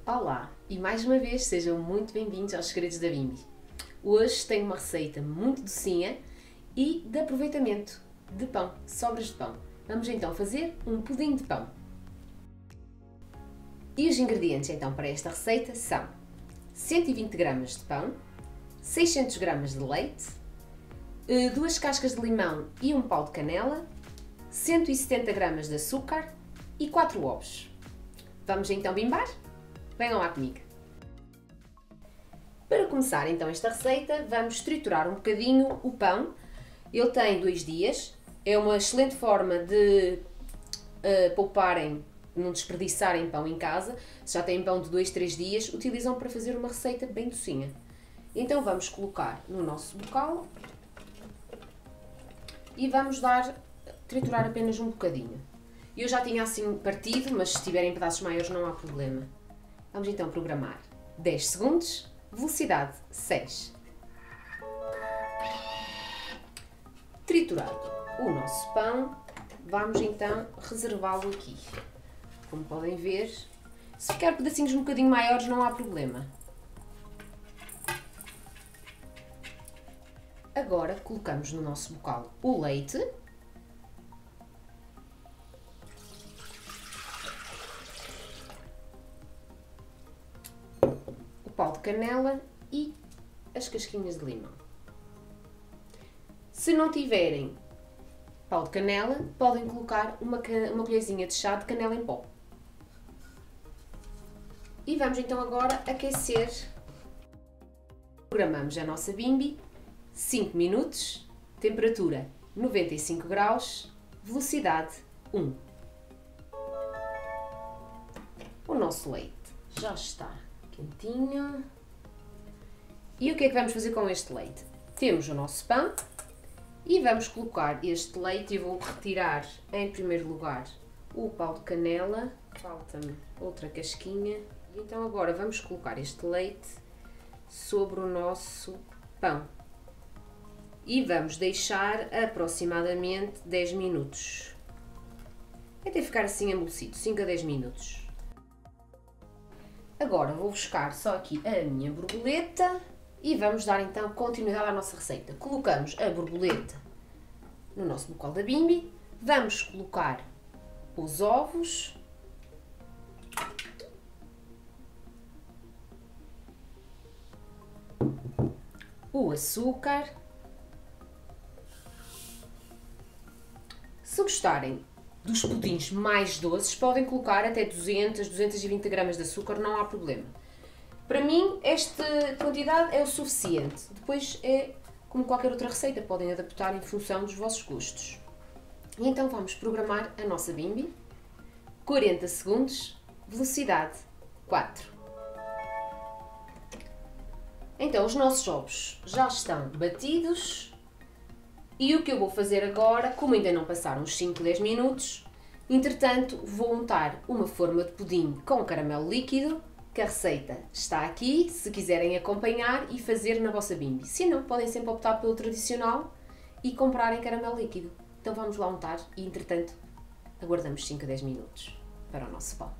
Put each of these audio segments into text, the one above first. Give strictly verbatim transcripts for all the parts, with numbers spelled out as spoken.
Olá e mais uma vez sejam muito bem-vindos aos Segredos da Bimbi. Hoje tenho uma receita muito docinha e de aproveitamento de pão, sobras de pão. Vamos então fazer um pudim de pão. E os ingredientes então para esta receita são cento e vinte gramas de pão, seiscentos gramas de leite, duas cascas de limão e um pau de canela, cento e setenta gramas de açúcar e quatro ovos. Vamos então bimbar? Venham lá comigo! Para começar então esta receita, vamos triturar um bocadinho o pão. Ele tem dois dias, é uma excelente forma de uh, pouparem, não desperdiçarem pão em casa. Se já têm pão de dois, três dias, utilizam para fazer uma receita bem docinha. Então vamos colocar no nosso bocal e vamos dar, triturar apenas um bocadinho. Eu já tinha assim partido, mas se tiverem pedaços maiores não há problema. Vamos então programar dez segundos, velocidade seis. Triturado o nosso pão, vamos então reservá-lo aqui. Como podem ver, se ficar pedacinhos um bocadinho maiores não há problema. Agora colocamos no nosso bocal o leite. Pau de canela e as casquinhas de limão. Se não tiverem pau de canela, podem colocar uma, uma colherzinha de chá de canela em pó. E vamos então agora aquecer. Programamos a nossa bimbi, cinco minutos, temperatura noventa e cinco graus, velocidade um. O nosso leite já está quentinho. E o que é que vamos fazer com este leite? Temos o nosso pão e vamos colocar este leite. Eu vou retirar em primeiro lugar o pau de canela, falta-me outra casquinha. Então agora vamos colocar este leite sobre o nosso pão e vamos deixar aproximadamente dez minutos, até ficar assim amolecido, cinco a dez minutos. Agora vou buscar só aqui a minha borboleta e vamos dar então continuidade à nossa receita. Colocamos a borboleta no nosso bocal da bimbi, vamos colocar os ovos, o açúcar. Se gostarem dos pudins mais doces, podem colocar até duzentos, duzentos e vinte gramas de açúcar, não há problema. Para mim, esta quantidade é o suficiente. Depois é como qualquer outra receita, podem adaptar em função dos vossos gostos. E então vamos programar a nossa bimbi. quarenta segundos, velocidade quatro. Então os nossos ovos já estão batidos. E o que eu vou fazer agora, como ainda não passaram uns cinco, dez minutos, entretanto vou untar uma forma de pudim com caramelo líquido, que a receita está aqui, se quiserem acompanhar e fazer na vossa bimbi. Se não, podem sempre optar pelo tradicional e comprarem caramelo líquido. Então vamos lá untar e entretanto aguardamos cinco a dez minutos para o nosso pão.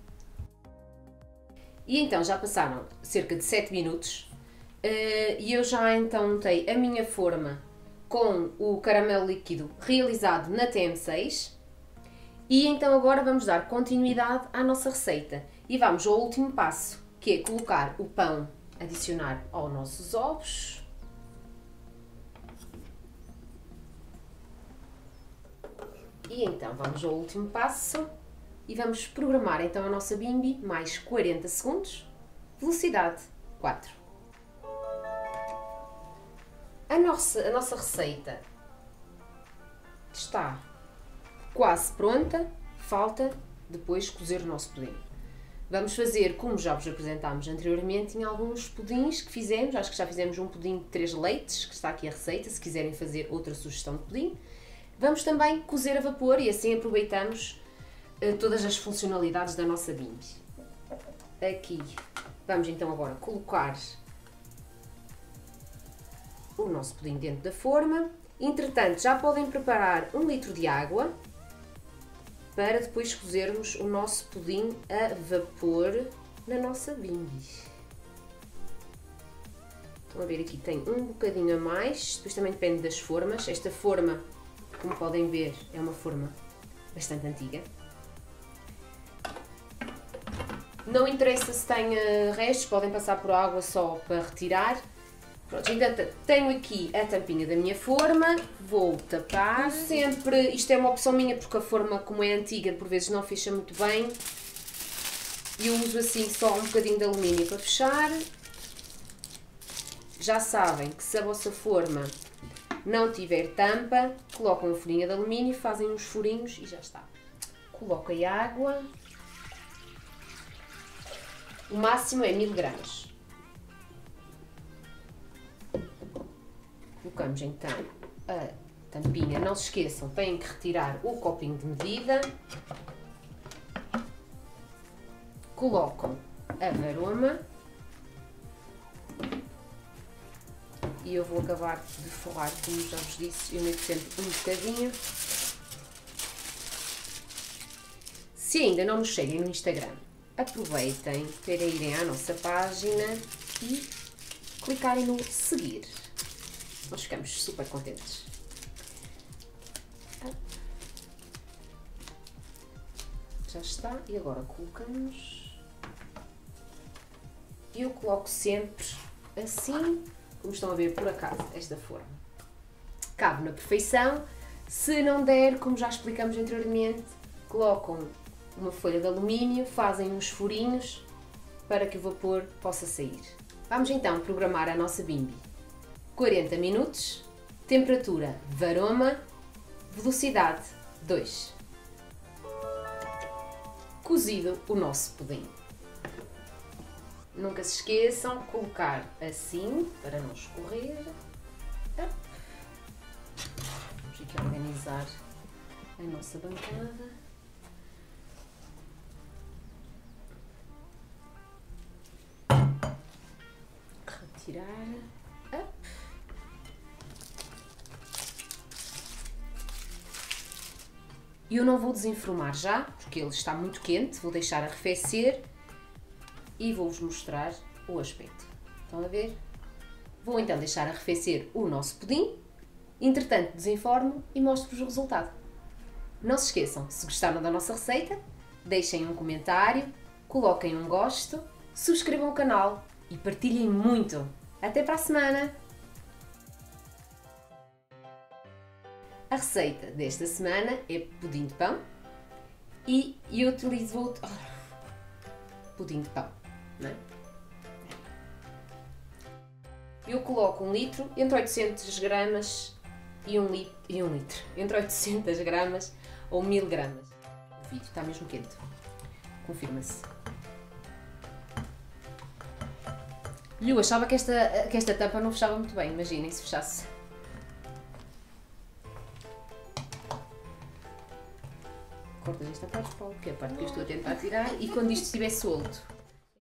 E então já passaram cerca de sete minutos e eu já então untei a minha forma com o caramelo líquido realizado na T M seis e então agora vamos dar continuidade à nossa receita e vamos ao último passo, que é colocar o pão, adicionar aos nossos ovos e então vamos ao último passo e vamos programar então a nossa bimbi mais quarenta segundos, velocidade quatro. A nossa, a nossa receita está quase pronta, falta depois cozer o nosso pudim. Vamos fazer, como já vos apresentámos anteriormente, em alguns pudins que fizemos, acho que já fizemos um pudim de três leites, que está aqui a receita, se quiserem fazer outra sugestão de pudim. Vamos também cozer a vapor e assim aproveitamos uh, todas as funcionalidades da nossa bimbi. Aqui vamos então agora colocar o nosso pudim dentro da forma. Entretanto, já podem preparar um litro de água para depois cozermos o nosso pudim a vapor na nossa bimbi. Estão a ver, aqui tem um bocadinho a mais, depois também depende das formas. Esta forma, como podem ver, é uma forma bastante antiga. Não interessa se tem restos, podem passar por água só para retirar. Pronto, ainda tenho aqui a tampinha da minha forma, vou tapar. Sempre, isto é uma opção minha porque a forma, como é antiga, por vezes não fecha muito bem. E eu uso assim só um bocadinho de alumínio para fechar. Já sabem que se a vossa forma não tiver tampa, colocam uma folhinha de alumínio, fazem uns furinhos e já está. Coloquem água. O máximo é mil gramas. Colocamos então a tampinha. Não se esqueçam, têm que retirar o copinho de medida. Colocam a varoma. E eu vou acabar de forrar, como já vos disse, eu meto sempre um bocadinho. Se ainda não nos seguem no Instagram, aproveitem para irem à nossa página e clicarem no seguir. Nós ficamos super contentes. Já está. E agora colocamos. Eu coloco sempre assim, como estão a ver por acaso, esta forma. Cabe na perfeição. Se não der, como já explicamos anteriormente, colocam uma folha de alumínio, fazem uns furinhos para que o vapor possa sair. Vamos então programar a nossa bimbi. quarenta minutos, temperatura varoma, velocidade dois. Cozido o nosso pudim. Nunca se esqueçam de colocar assim para não escorrer. Vamos aqui organizar a nossa bancada. Retirar. Up. Eu não vou desenformar já, porque ele está muito quente, vou deixar arrefecer e vou-vos mostrar o aspecto. Estão a ver? Vou então deixar arrefecer o nosso pudim, entretanto desenformo e mostro-vos o resultado. Não se esqueçam, se gostaram da nossa receita, deixem um comentário, coloquem um gosto, subscrevam o canal e partilhem muito. Até para a semana! A receita desta semana é pudim de pão e eu utilizo outro... Oh, pudim de pão, não é? Eu coloco um litro, entre oitocentas gramas e um, li... e um litro, entre oitocentas gramas ou mil gramas. O vídeo está mesmo quente, confirma-se. E eu achava que esta, que esta tampa não fechava muito bem, imaginem se fechasse. Cortas esta parte, Paulo, que é a parte que eu estou a tentar tirar, e quando isto estiver solto,